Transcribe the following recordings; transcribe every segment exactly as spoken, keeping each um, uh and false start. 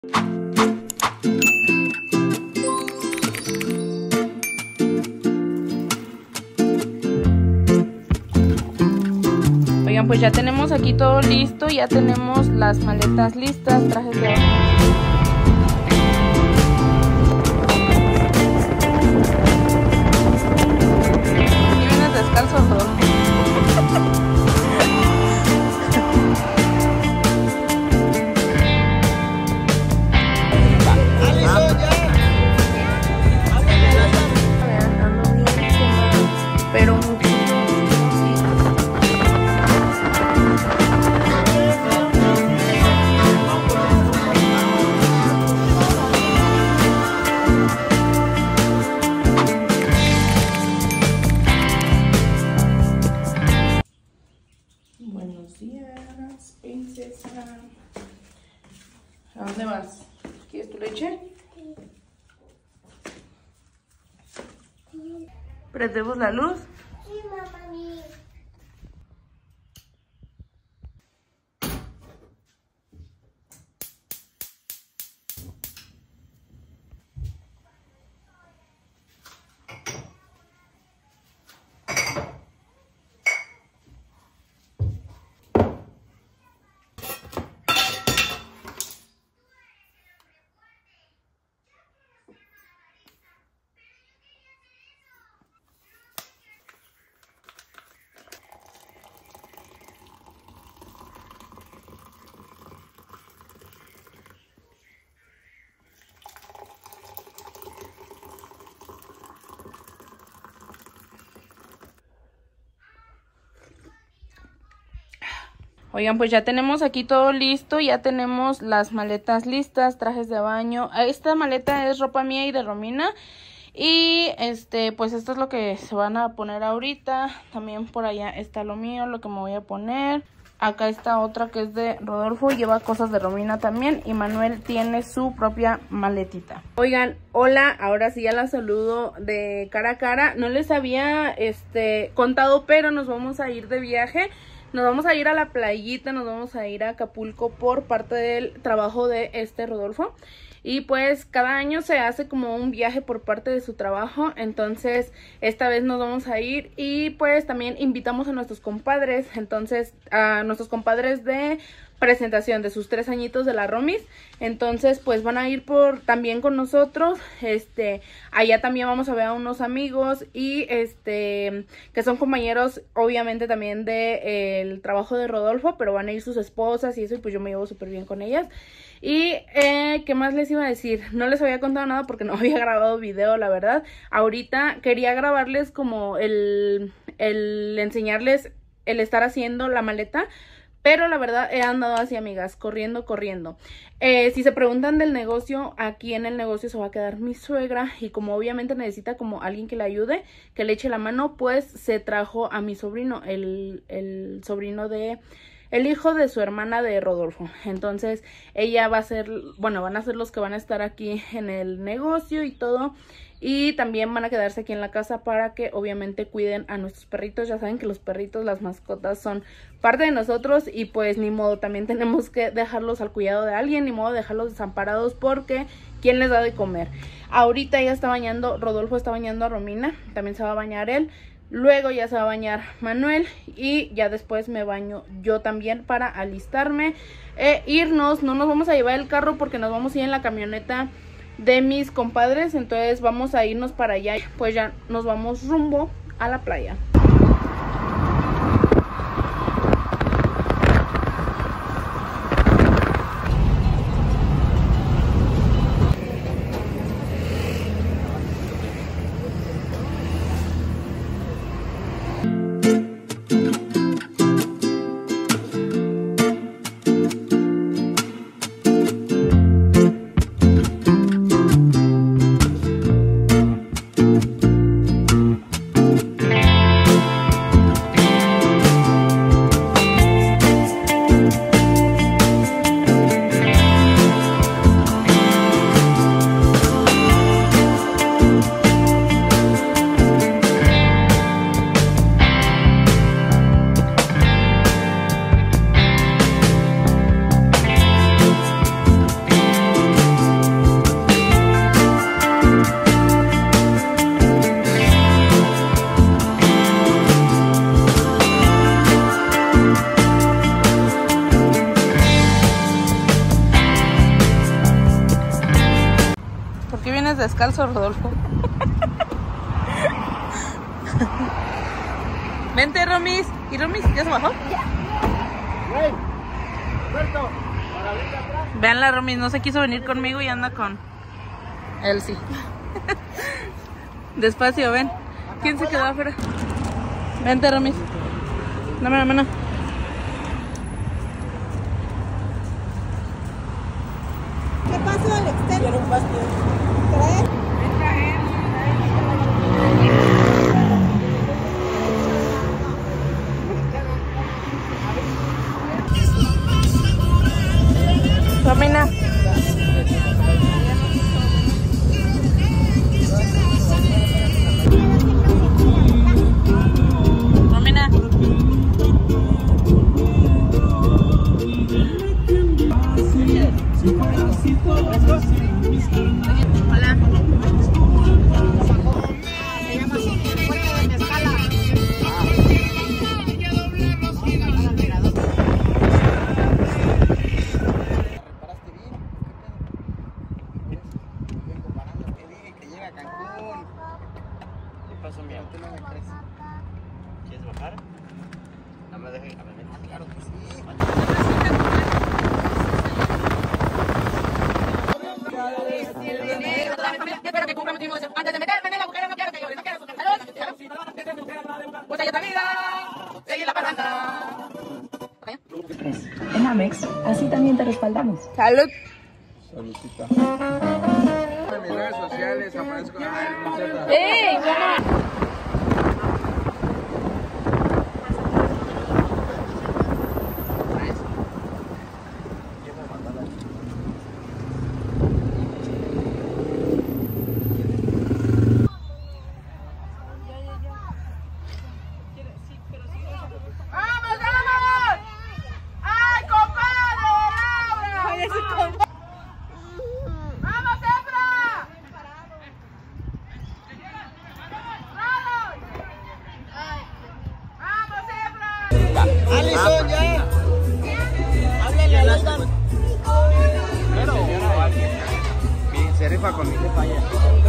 Oigan, pues ya tenemos aquí todo listo, ya tenemos las maletas listas, trajes de baño. Y vienes descalzo todo. Pero buenos días, princesa. ¿A dónde vas? ¿Quieres tu leche? Sí. ¿Prendemos la luz? Sí, mamá. Oigan, pues ya tenemos aquí todo listo, ya tenemos las maletas listas, trajes de baño. Esta maleta es ropa mía y de Romina. Y este, pues esto es lo que se van a poner ahorita. También por allá está lo mío, lo que me voy a poner. Acá está otra que es de Rodolfo, lleva cosas de Romina también. Y Manuel tiene su propia maletita. Oigan, hola, ahora sí ya la saludo de cara a cara. No les había este contado, pero nos vamos a ir de viaje. Nos vamos a ir a la playita, nos vamos a ir a Acapulco por parte del trabajo de este Rodolfo. Y pues cada año se hace como un viaje por parte de su trabajo. Entonces esta vez nos vamos a ir y pues también invitamos a nuestros compadres. Entonces a nuestros compadres de presentación de sus tres añitos de la Romis. Entonces pues van a ir por también con nosotros. Este, allá también vamos a ver a unos amigos y este que son compañeros obviamente también de eh, el trabajo de Rodolfo, pero van a ir sus esposas y eso, y pues yo me llevo súper bien con ellas. Y eh, ¿qué más les iba a decir? No les había contado nada porque no había grabado video, la verdad. Ahorita quería grabarles como el, el enseñarles el estar haciendo la maleta, pero la verdad he andado así, amigas, corriendo, corriendo. Eh, si se preguntan del negocio, aquí en el negocio se va a quedar mi suegra. Y como obviamente necesita como alguien que le ayude, que le eche la mano, pues se trajo a mi sobrino, el, el sobrino de... el hijo de su hermana de Rodolfo. Entonces ella va a ser, bueno, van a ser los que van a estar aquí en el negocio y todo. Y también van a quedarse aquí en la casa para que obviamente cuiden a nuestros perritos. Ya saben que los perritos, las mascotas son parte de nosotros y pues ni modo, también tenemos que dejarlos al cuidado de alguien, ni modo dejarlos desamparados porque ¿quién les da de comer? Ahorita ya está bañando, Rodolfo está bañando a Romina, también se va a bañar él. Luego ya se va a bañar Manuel y ya después me baño yo también para alistarme. E irnos, no nos vamos a llevar el carro porque nos vamos a ir en la camioneta de mis compadres. Entonces vamos a irnos para allá. Pues ya nos vamos rumbo a la playa. ¿Por qué vienes descalzo, Rodolfo? Vente, Romis. ¿Y Romis ya se bajó? Vean la Romis, no se quiso venir conmigo y anda con Elsie. Despacio, ven. ¿Quién se quedó afuera? Vente, Romis. Dame la mano. ¿Qué pasó, Alex? Quiero un pastel. ¿Tres? Romina. Romina. Hola. Se llama así, Puerto de Mezcala. ¿Quieres bajar? No me dejes. Claro que sí. Espero que cumpla mi último deseo. Antes de meterme en el agujero, no quiero que llores, no quiero sufrir calor. Pues hay otra vida. Seguir la parranda. En Amex, así también te respaldamos. Salud. Saludcita. En mis redes sociales aparezco. ¡Ey! Alison, ya. Háblale a Alison. Se rifa con mi jefa ya.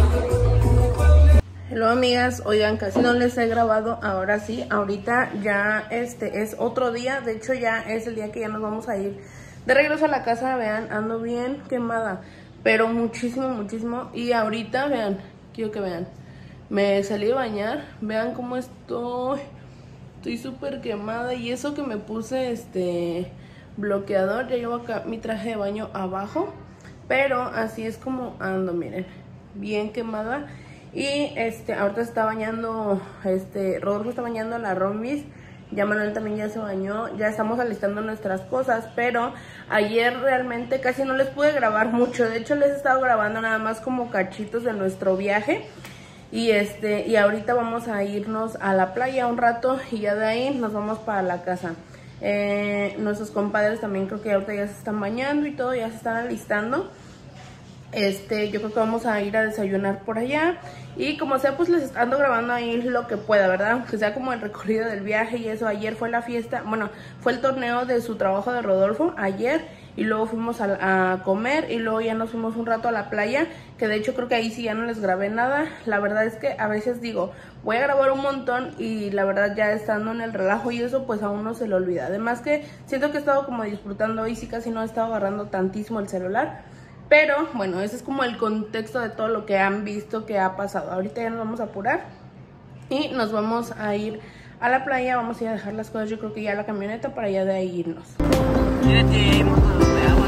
Hello, amigas, oigan, casi no les he grabado, ahora sí, ahorita ya este es otro día, de hecho ya es el día que ya nos vamos a ir de regreso a la casa. Vean, ando bien quemada, pero muchísimo, muchísimo, y ahorita, vean, quiero que vean, me salí a bañar, vean cómo estoy, estoy súper quemada, y eso que me puse este bloqueador, ya llevo acá mi traje de baño abajo, pero así es como ando, miren, bien quemada. Y este, ahorita está bañando, este, Rodolfo está bañando a la Romis, ya Manuel también ya se bañó, ya estamos alistando nuestras cosas, pero ayer realmente casi no les pude grabar mucho, de hecho les he estado grabando nada más como cachitos de nuestro viaje, y este, y ahorita vamos a irnos a la playa un rato, y ya de ahí nos vamos para la casa. Eh, nuestros compadres también creo que ahorita ya se están bañando y todo, ya se están alistando. Este, yo creo que vamos a ir a desayunar por allá. Y como sea, pues les ando grabando ahí lo que pueda, ¿verdad? Que sea como el recorrido del viaje y eso. Ayer fue la fiesta, bueno, fue el torneo de su trabajo de Rodolfo, ayer. Y luego fuimos a, a comer y luego ya nos fuimos un rato a la playa. Que de hecho creo que ahí sí ya no les grabé nada. La verdad es que a veces digo, voy a grabar un montón y la verdad ya estando en el relajo y eso, pues a uno se le olvida. Además que siento que he estado como disfrutando hoy, sí casi no he estado agarrando tantísimo el celular. Pero bueno, ese es como el contexto de todo lo que han visto que ha pasado. Ahorita ya nos vamos a apurar y nos vamos a ir a la playa. Vamos a ir a dejar las cosas, yo creo que ya a la camioneta, para ya de ahí irnos. Mírate, motos de agua.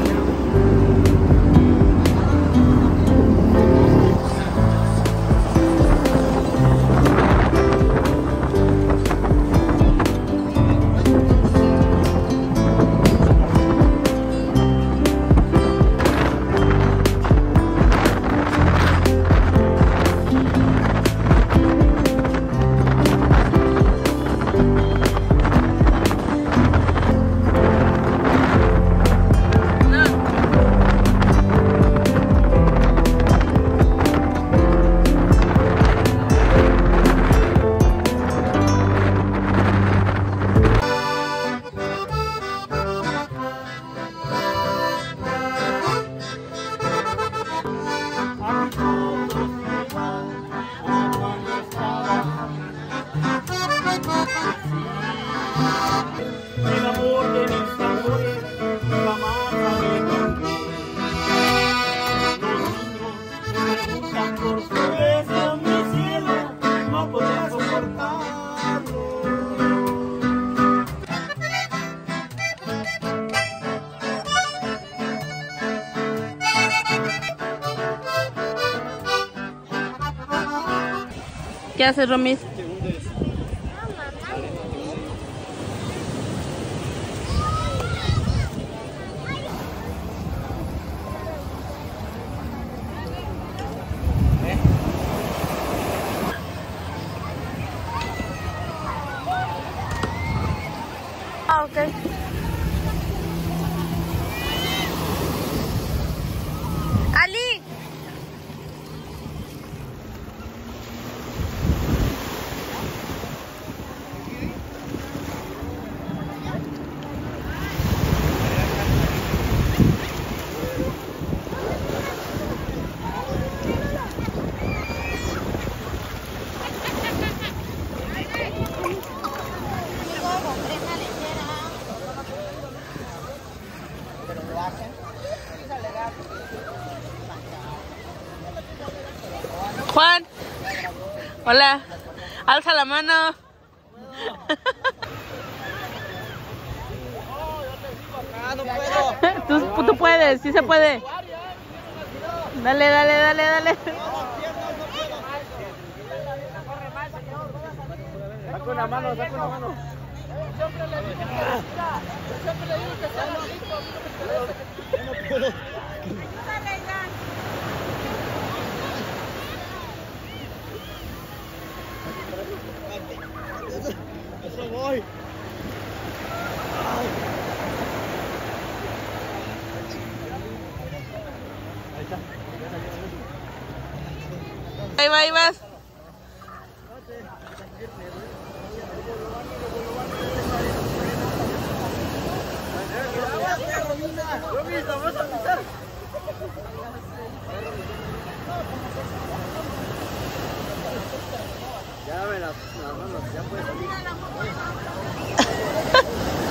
¿Qué haces, Romis? Ah, ok. Ali. Juan, hola, alza la mano. Tú, tú puedes, sí se puede. Dale, dale, dale, dale. Saca una mano, saca una mano. Siempre le digo, siempre le digo que está listo. Yo no puedo. Eso voy. Ahí va, ahí vas. Ya me las manos, ya puedes salir.